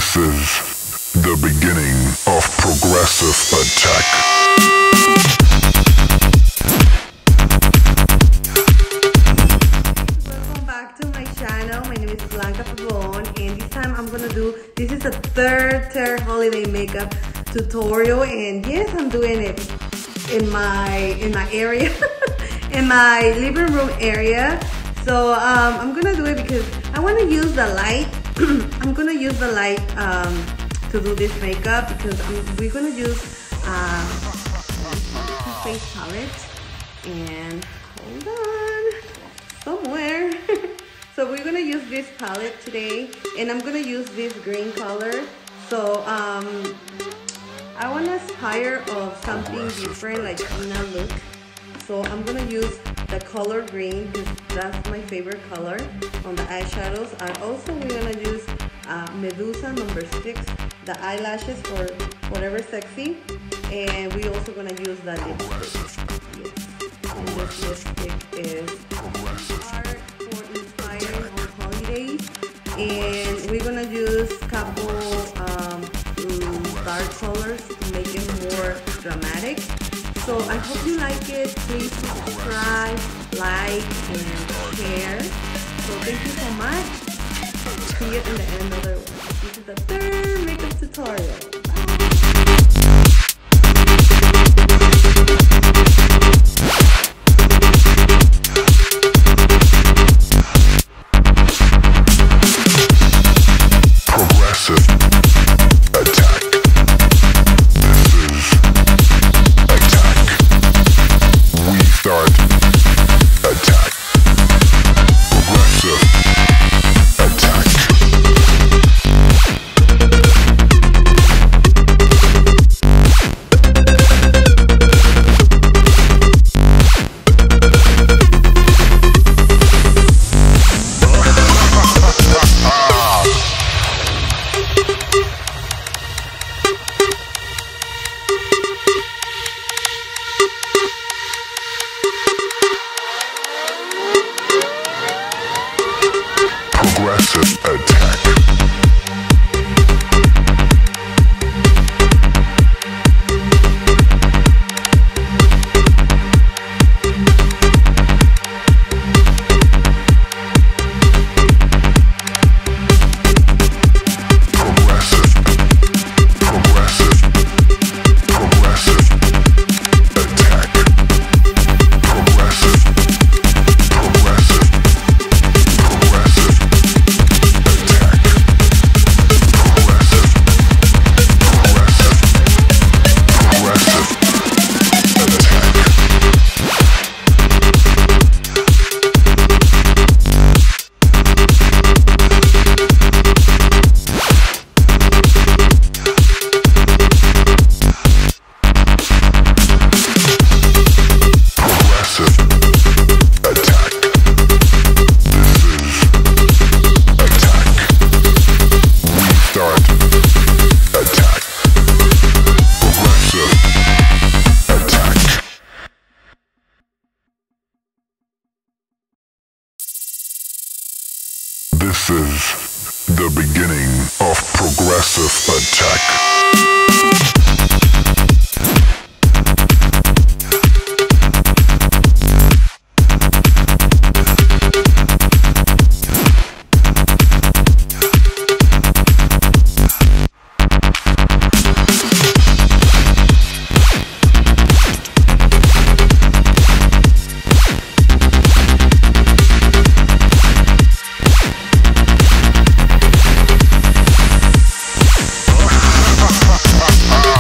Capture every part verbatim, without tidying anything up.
This is the beginning of Progressive Attack. Welcome back to my channel. My name is Blanca Pabon, and this time I'm gonna do, this is the third third holiday makeup tutorial, and yes, I'm doing it in my in my area, in my living room area. So um, I'm gonna do it because I want to use the light. I'm gonna use the light um, to do this makeup because I'm, we're gonna use uh, face palette, and hold on somewhere. So we're gonna use this palette today, and I'm gonna use this green color. So um, I want to inspire of something different, like Tina look. So I'm gonna use the color green because that's my favorite color on the eyeshadows. And also we're gonna use uh, Medusa number six, the eyelashes for whatever sexy. And we also gonna use the lipstick. Yes. And this lipstick is art for inspiring on holidays. And we're gonna use a couple um, dark colors to make it more dramatic. So I hope you like it. Please subscribe, like, and share. So thank you so much. See you in the end of the one. This is the third makeup tutorial. Progressive Attack. This is the beginning of Progressive Attack. Ah!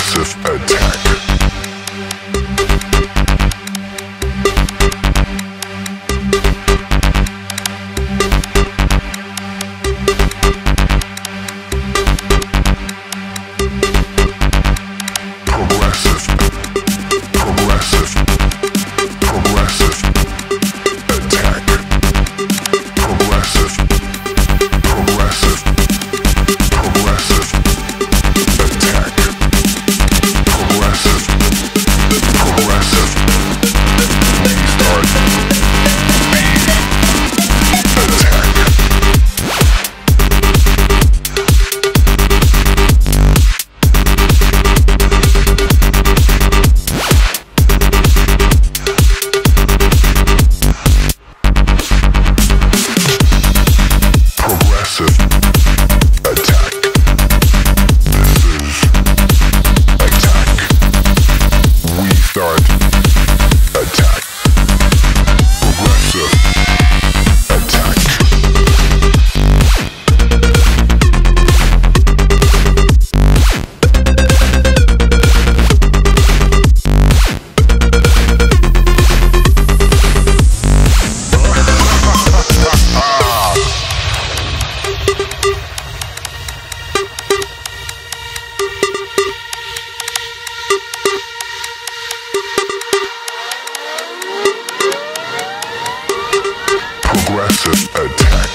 Progressive attack. Progressive attack.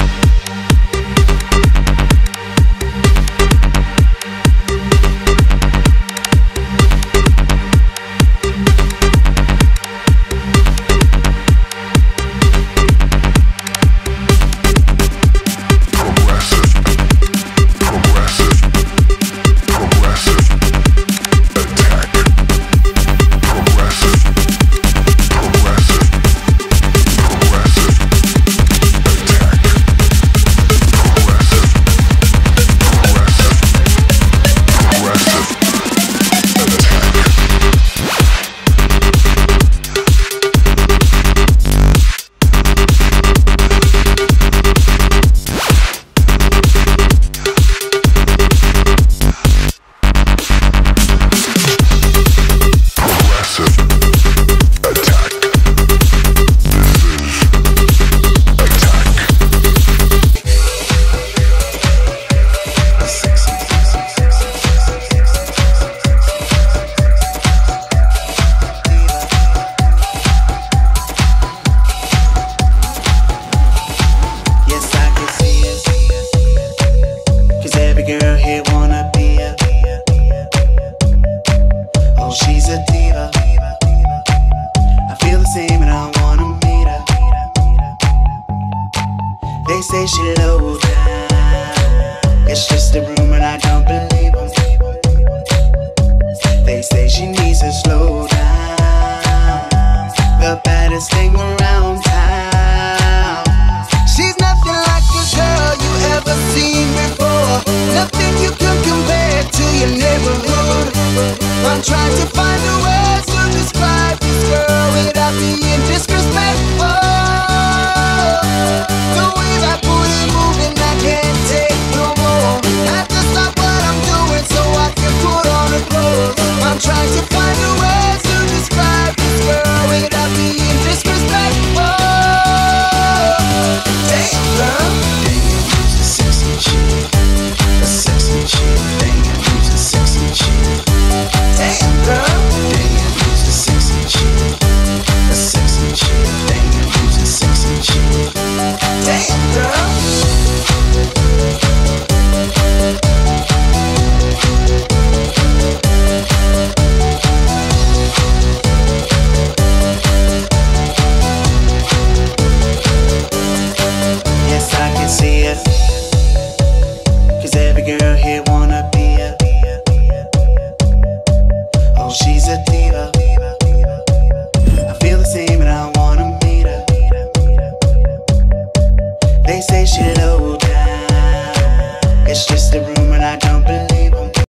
Say she low down. It's just a rumor, I don't believe them. They say she needs to slow